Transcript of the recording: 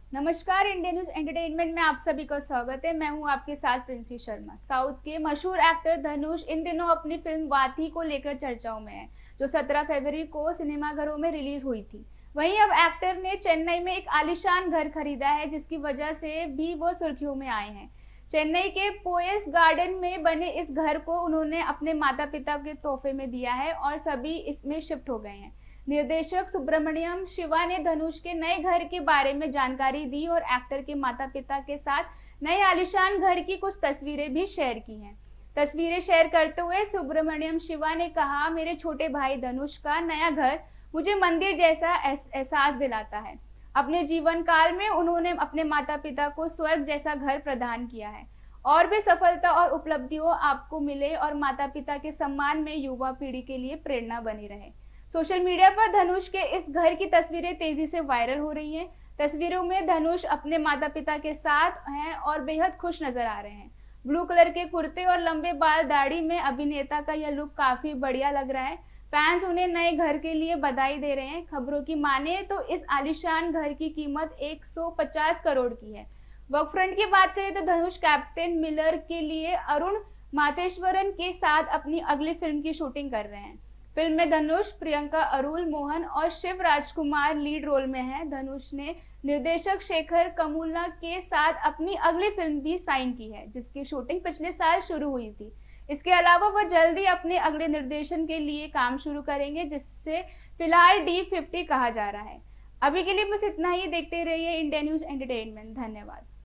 नमस्कार, Indian news entertainment में आप सभी का स्वागत है। मैं हूं आपके साथ प्रिंसी शर्मा। साउथ के मशहूर एक्टर धनुष इन दिनों अपनी फिल्म वाथी को लेकर चर्चाओं में है, जो 17 फरवरी को सिनेमाघरों में रिलीज हुई थी। वहीं अब एक्टर ने चेन्नई में एक आलीशान घर खरीदा है, जिसकी वजह से भी वो सुर्खियों में आए हैं। चेन्नई के पोएस गार्डन में बने इस घर को उन्होंने अपने माता पिता के तोहफे में दिया है और सभी इसमें शिफ्ट हो गए हैं। निर्देशक सुब्रमण्यम शिवा ने धनुष के नए घर के बारे में जानकारी दी और एक्टर के माता पिता के साथ नए आलीशान घर की कुछ तस्वीरें भी शेयर की हैं। तस्वीरें शेयर करते हुए सुब्रमण्यम शिवा ने कहा, मेरे छोटे भाई धनुष का नया घर मुझे मंदिर जैसा एहसास दिलाता है। अपने जीवन काल में उन्होंने अपने माता पिता को स्वर्ग जैसा घर प्रदान किया है। और भी सफलता और उपलब्धियों आपको मिले और माता पिता के सम्मान में युवा पीढ़ी के लिए प्रेरणा बनी रहे। सोशल मीडिया पर धनुष के इस घर की तस्वीरें तेजी से वायरल हो रही हैं। तस्वीरों में धनुष अपने माता पिता के साथ हैं और बेहद खुश नजर आ रहे हैं। ब्लू कलर के कुर्ते और लंबे बाल दाढ़ी में अभिनेता का यह लुक काफी बढ़िया लग रहा है। फैंस उन्हें नए घर के लिए बधाई दे रहे हैं। खबरों की माने तो इस आलीशान घर की कीमत 150 करोड़ की है। वर्क फ्रंट की बात करें तो धनुष कैप्टन मिलर के लिए अरुण माथेश्वरन के साथ अपनी अगली फिल्म की शूटिंग कर रहे हैं। फिल्म में धनुष, प्रियंका अरुल मोहन और शिव राजकुमार लीड रोल में हैं। धनुष ने निर्देशक शेखर कमुला के साथ अपनी अगली फिल्म भी साइन की है, जिसकी शूटिंग पिछले साल शुरू हुई थी। इसके अलावा वह जल्दी अपने अगले निर्देशन के लिए काम शुरू करेंगे, जिससे फिलहाल D50 कहा जा रहा है। अभी के लिए बस इतना ही। देखते रहिए इंडिया न्यूज एंटरटेनमेंट। धन्यवाद।